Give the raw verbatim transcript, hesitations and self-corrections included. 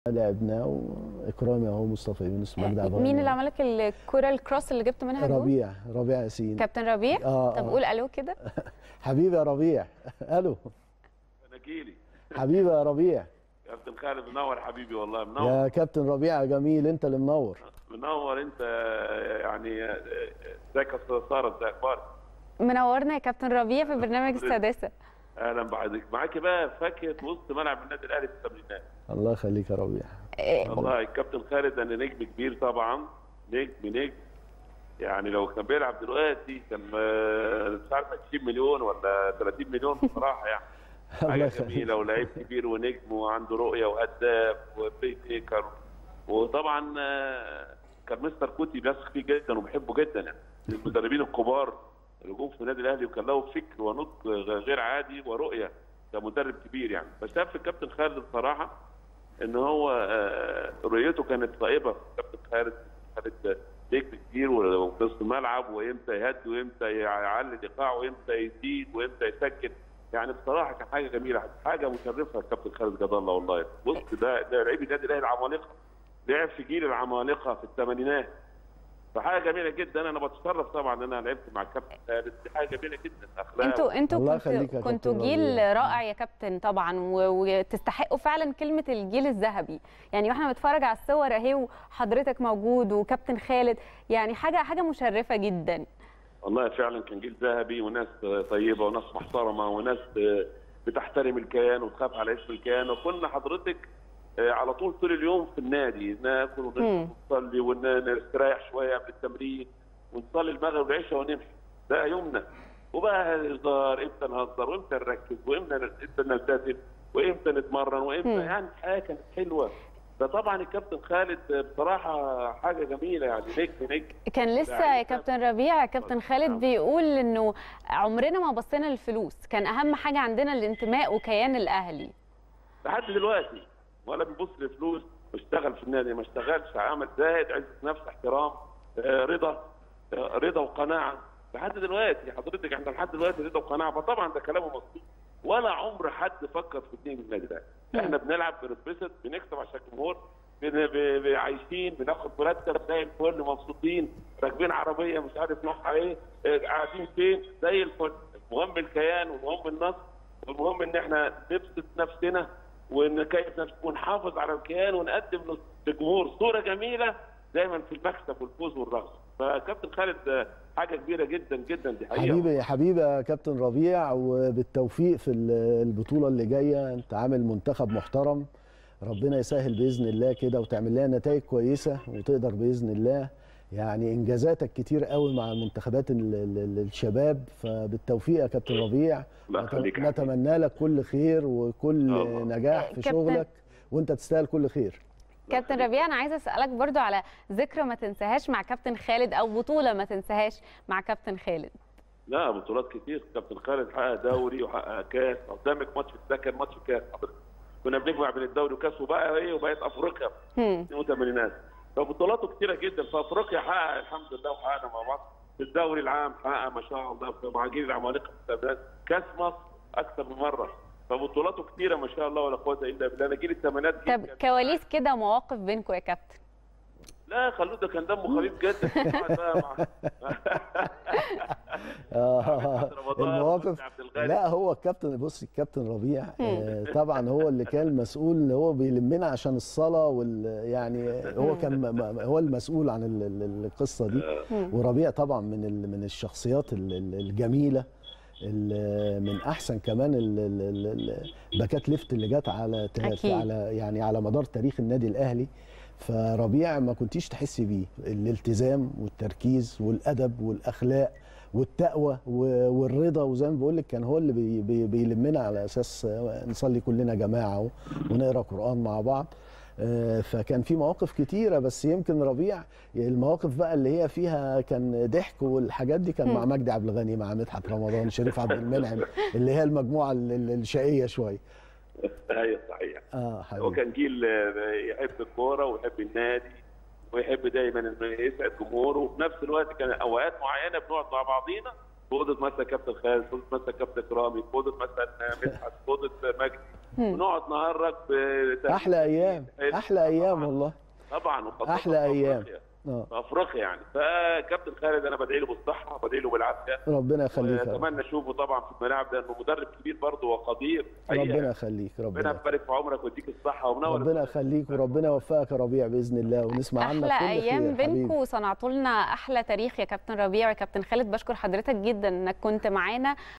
لعبناه واكرامي اهو، مصطفى يونس، مجدي عبد مين اللي عمل لك الكره الكروس اللي جبت منها جول؟ ربيع ربيع ياسين. كابتن ربيع. اه طب آه. قول الو كده. حبيبي يا ربيع. الو. انا جيلي. حبيبي يا ربيع. كابتن خالد منور يا حبيبي، والله منور يا كابتن ربيع يا جميل، انت اللي منور. منور انت يعني. ازيك يا ساره، ازي اخبارك؟ منورنا يا كابتن ربيع في برنامج السادسه. اهلا بحضرتك. معاكي بقى فاكهه وسط ملعب النادي الاهلي في التمرينات. الله يخليك يا ربيع. والله الكابتن خالد انا نجم كبير طبعا، نجم نجم يعني. لو كان بيلعب دلوقتي كان مش عارف عشرين مليون ولا ثلاثين مليون بصراحه يعني. حاجه جميله ولاعيب كبير ونجم وعنده رؤيه وهداف وبلاي ميكر. وطبعا كان مستر كوتي بيثق فيه جدا وبيحبه جدا يعني. المدربين الكبار اللي جم في النادي الاهلي وكان له فكر ونضج غير عادي ورؤيه كمدرب كبير يعني. فشاف في الكابتن خالد بصراحه ان هو رؤيته كانت طيبه. الكابتن خالد خالد نجم كبير وفي نص الملعب، وامتى يهدي وامتى يعلي الايقاع وامتى يزيد وامتى يسكت يعني. بصراحه كان حاجه جميله، حاجه مشرفه الكابتن خالد جد الله والله. بص ده ده لعيب النادي الاهلي العمالقه، لعب في جيل العمالقه في الثمانينات. فحاجه جميله جدا. انا بتشرف طبعا ان انا لعبت مع الكابتن خالد، دي حاجه جميله جدا. اخلاق انتوا انتوا كنتوا كنتوا جيل رائع يا كابتن طبعا، وتستحقوا فعلا كلمه الجيل الذهبي يعني. واحنا بنتفرج على الصور اهي وحضرتك موجود وكابتن خالد، يعني حاجه حاجه مشرفه جدا. والله فعلا كان جيل ذهبي وناس طيبه وناس محترمه وناس بتحترم الكيان وتخاف على اسم الكيان. وكنا حضرتك على طول طول اليوم في النادي، ناكل ونصلي ونستريح شويه قبل التمرين ونصلي المغرب والعشاء ونمشي. ده يومنا. وبقى هزار، امتى نهزر وامتى نركز وامتى امتى نلتزم وامتى نتمرن وامتى، يعني الحياه كانت حلوه. فطبعا الكابتن خالد بصراحه حاجه جميله يعني. نجم نجم كان لسه يا كابتن ربيع كابتن خالد بيقول انه عمرنا ما بصينا للفلوس، كان اهم حاجه عندنا الانتماء وكيان الاهلي. لحد دلوقتي ولا بيبص لفلوس. اشتغل في النادي ما اشتغلش، عمل زاهد، عزه نفس، احترام، آه رضا، آه رضا وقناعه. لحد دلوقتي حضرتك احنا لحد دلوقتي رضا وقناعه. فطبعا ده كلامه مظبوط. ولا عمر حد فكر في الدين النادي ده. احنا بنلعب بنتبسط بنكسب عشان الجمهور، عايشين بناخد مرتب زي الفل، مبسوطين، راكبين عربيه مش عارف نوعها ايه، قاعدين فين زي الفل. المهم الكيان والمهم النصر والمهم ان احنا نبسط نفسنا ونكيف نفسنا ونحافظ على الكيان ونقدم للجمهور صوره جميله دايما في المكسب والفوز والرغبه. فكابتن خالد حاجه كبيره جدا جدا، دي حقيقه. حبيبي يا حبيبي يا كابتن ربيع، وبالتوفيق في البطوله اللي جايه. انت عامل منتخب محترم، ربنا يسهل باذن الله كده وتعمل لنا نتائج كويسه وتقدر باذن الله. يعني انجازاتك كتير قوي مع المنتخبات الشباب، فبالتوفيق يا كابتن ربيع. نتمنى لك كل خير وكل أوه. نجاح في شغلك، وانت تستاهل كل خير. كابتن ربيع انا عايزه اسالك برضو على ذكرى ما تنساهاش مع كابتن خالد، او بطوله ما تنساهاش مع كابتن خالد. لا بطولات كتير. كابتن خالد حقق دوري وحقق كاس. قدامك ماتش ده كان ماتش كاس حضرتك، كنا بنجمع بين الدوري وكاس، وبقى ايه وبقت افريقيا اثنين وثمانين. فبطولاته كتيره جدا. في افريقيا حقق الحمد لله وحققنا مع بعض. في الدوري العام حقق ما شاء الله مع جيل العمالقه في السبعينات. كاس مصر اكثر من مره. فبطولاته كتيره ما شاء الله ولا قوه الا بالله. انا جيل الثمانينات. طب كواليس كده مواقف بينكم يا كابتن؟ لا خلود ده كان دمه خفيف جدا. المواقف. لا هو الكابتن، بص الكابتن ربيع طبعا هو اللي كان مسؤول، اللي هو بيلمنا عشان الصلاه وال يعني هو كان هو المسؤول عن القصه دي. وربيع طبعا من من الشخصيات الجميله، من احسن كمان الباكات ليفت اللي جت على على يعني على مدار تاريخ النادي الاهلي. فربيع ما كنتيش تحسي بيه، الالتزام والتركيز والادب والاخلاق والتقوى والرضا. وزي ما بقول لك كان هو اللي بي بي بيلمنا على اساس نصلي كلنا جماعه ونقرا قران مع بعض. فكان في مواقف كتيره، بس يمكن ربيع المواقف بقى اللي هي فيها كان ضحك والحاجات دي كان مع مجدي عبد الغني، مع مدحت رمضان، شريف عبد المنعم، اللي هي المجموعه الشقيه شويه. ايوه صحيح. اه حبيبي. هو كان جيل يحب الكوره ويحب النادي ويحب دايما انه يسعد جمهوره، وفي نفس الوقت كان اوقات معينه بنقعد مع بعضينا في اوضه مثلا كابتن خالد، في اوضه مثلا كابتن اكرامي، في اوضه مثلا مدحت، في اوضه مجدي، ونقعد نهرج احلى ايام احلى ايام والله طبعا، وخاصه احلى ايام في افريقيا يعني. فكابتن خالد انا بدعي له بالصحه وبدعي له بالعافيه، ربنا يخليك. اتمنى اشوفه طبعا في الملاعب لانه مدرب كبير برضه وقدير. ربنا يخليك. ربنا يبارك في عمرك ويديك الصحه ومنور. ربنا يخليك وربنا يوفقك يا ربيع باذن الله، ونسمع عنك كل خير. احلى ايام بينكم وصنعتوا لنا احلى تاريخ يا كابتن ربيع ويا كابتن خالد. بشكر حضرتك جدا انك كنت معانا.